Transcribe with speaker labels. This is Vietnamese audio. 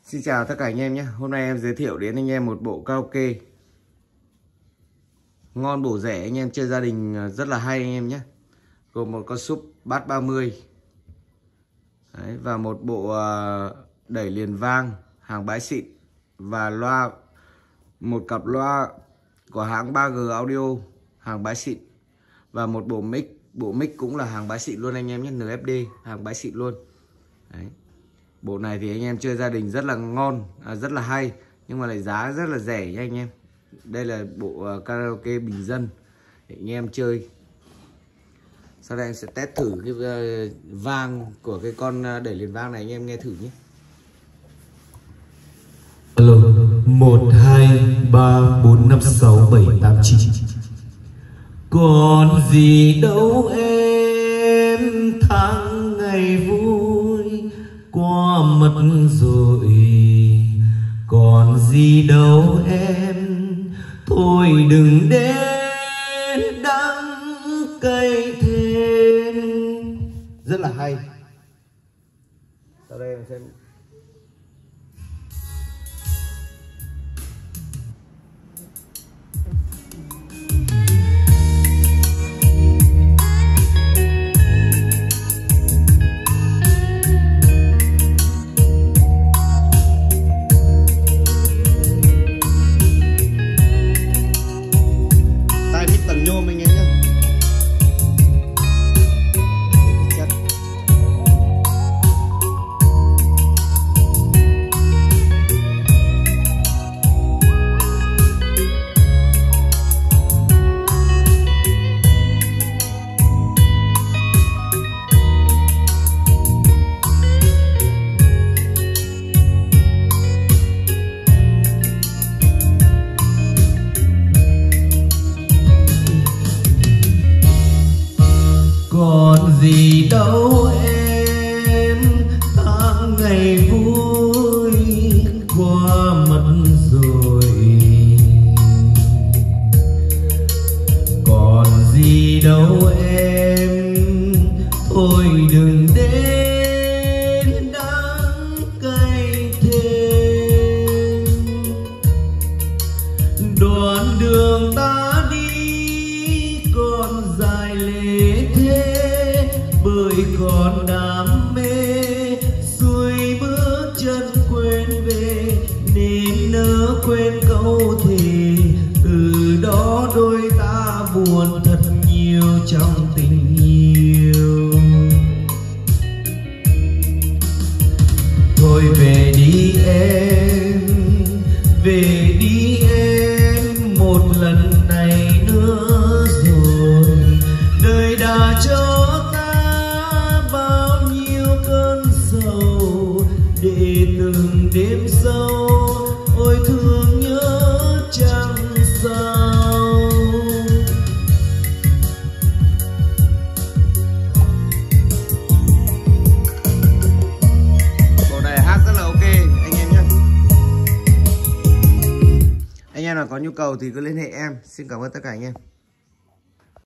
Speaker 1: Xin chào tất cả anh em nhé. Hôm nay em giới thiệu đến anh em một bộ karaoke ngon bổ rẻ, anh em chơi gia đình rất là hay anh em nhé. Gồm một con súp bass 30. Đấy, và một bộ đẩy liền vang hàng bãi xịn và một cặp loa của hãng 3G Audio hàng bãi xịn, và một bộ mic cũng là hàng bãi xịn luôn anh em nhé, NFD hàng bãi xịn luôn. Đấy. Bộ này thì anh em chơi gia đình rất là ngon, rất là hay, nhưng mà lại giá rất là rẻ nha anh em. Đây là bộ karaoke bình dân để anh em chơi. Sau đây em sẽ test thử cái vang của cái con đẩy liền vang này, anh em nghe thử nhé.
Speaker 2: Alo, 1, 2, 3, 4, 5, 6, 7, 8, 9. Còn gì đâu em, tháng ngày vui qua mất rồi. Còn gì đâu em, thôi đừng đến đắng cay thêm.
Speaker 1: Rất là hay. Sau đây em sẽ tầng nhôm anh em nhé.
Speaker 2: Còn gì đâu em, tháng ngày vui qua mất rồi. Còn gì đâu em, thôi đừng đến đắng cay thêm. Đoạn đường ta đi còn dài lê thế, bởi còn đam mê xuôi bước chân quên về, nên nỡ quên câu thề. Từ đó đôi ta buồn thật nhiều trong tình yêu. Thôi về đi em, về đi em, một lần này nữa rồi. Đời đã cho ta bao nhiêu cơn sầu, để từng đêm sâu ôi thương nhớ chẳng sao.
Speaker 1: Bộ này hát rất là ok anh em nhé. Anh em nào có nhu cầu thì cứ liên hệ em. Xin cảm ơn tất cả anh em.